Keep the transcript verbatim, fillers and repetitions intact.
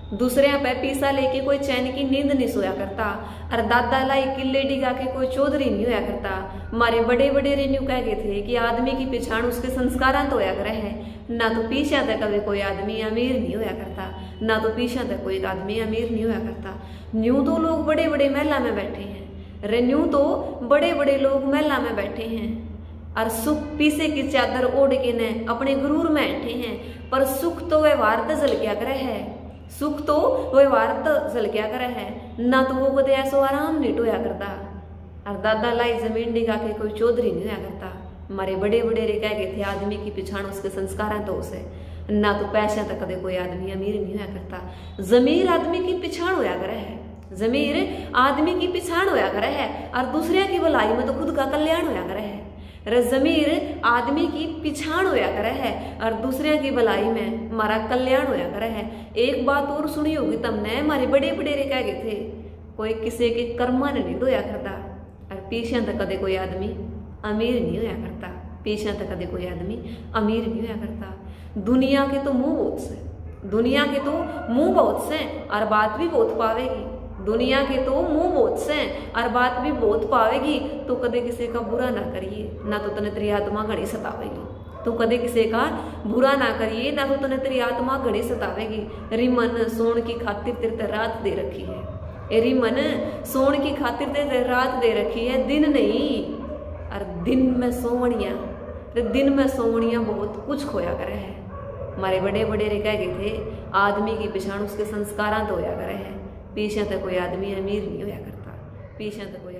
दूसरे पे पीसा लेके कोई चैन की नींद नहीं सोया करता। और दादा लाई किले डिगा के कोई चौधरी नहीं होया करता। हमारे बड़े बड़े रेन्यू कह गए थे कि आदमी की पिछाड़ उसके संस्कारां तो होया करे है। ना तो पीछा तक कभी कोई आदमी अमीर नहीं होया करता, ना तो पीछा तक कोई आदमी अमीर नहीं होया करता। न्यू तो लोग बड़े बड़े महला में बैठे हैं, रेन्यू तो बड़े बड़े लोग महला में बैठे हैं और सुख पीसे की चादर ओढ़ के ने अपने गुरूर में बैठे हैं। पर सुख तो व्यवहार तो जल क्या करे है, सुख तो व्यवहार तो जल क्या करे है, ना तो वो कदे ऐसो आराम नहीं टोया करता। और दादा लाई जमीन डिगा के कोई चौधरी नहीं होया करता। हमारे बड़े बड़े रे कह गए थे आदमी की पिछाड़ उसके संस्कार तो उसे, ना तो पैसा तक कदे कोई आदमी अमीर नहीं होया करता। जमीर आदमी की पिछाड़ होया करे है, जमीर आदमी की पिछाड़ होया करे है और दूसरे की भलाई में तो खुद का कल्याण होया करे है। जमीर आदमी की पिछाड़ होया करे है और दूसरे की भलाई में हमारा कल्याण होया करे है। एक बात और सुनी होगी तुमने, हमारे बड़े बड़े रे कह गए थे कोई किसी के कर्मा ने नहीं होया करता और पीछे तक कदे कोई आदमी अमीर नहीं होया करता, पीछे तक कदे कोई आदमी अमीर नहीं होया करता। दुनिया के तो मुंह बहुत से, दुनिया के तो मुंह बहुत से और बात भी बहुत पावेगी। दुनिया के तो मुंह बहुत से और बात भी बहुत पावेगी। तो कदे किसी का बुरा ना करिए, ना तो तने तेरी आत्मा घड़ी सतावेगी। तो कदे किसी का बुरा ना करिए, ना तो तने तेरी आत्मा घड़ी सतावेगी। रिमन सोन की खातिर तेरे रात दे रखी है, एरी मन सोन की खातिर तेरे रात दे रखी है, दिन नहीं। और दिन में सोवनिया, दिन में सोवनिया बहुत कुछ खोया करे है। हमारे बड़े बड़े रे कह गए थे आदमी की पिछाड़ उसके संस्कारां तो होया करे है, पीछे तक कोई आदमी अमीर नहीं होया करता, पीछे तक कोई